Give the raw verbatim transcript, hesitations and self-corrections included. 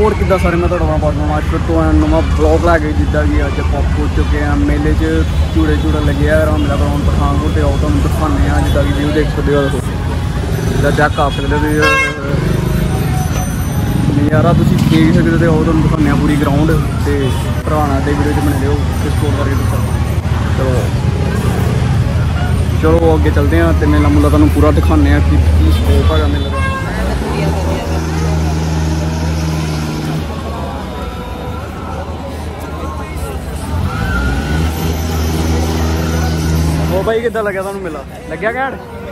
होर किद्दां सारे मैं तुहाडे नाल पार्टनर अज फिर तो नवां ब्लॉग लैके जिद्दां कि अज आप पहुंच चुके हैं मेले च झूड़े झूड़े लगे है रामलीला ग्राउंड पठानकोट ते आओ तुहानूं दिखाने हैं जिद्दां कि व्यू देख सकदे हो जिद्दां चैक कर सकदे हो नज़ारा तुसीं देख सकदे हो तुहानूं दिखाने हैं पूरी ग्राउंड ते भराना ते वीडियो च बने रहो एक्सप्लोर करके दस्सो चलो चलो अगे चलते हैं तो मेला मूला तुहानूं पूरा दिखाने हैं कि की स्कोप है मेले का। ओ भाई किद्दां लग्या तुहानूं मेला लग्या घैंट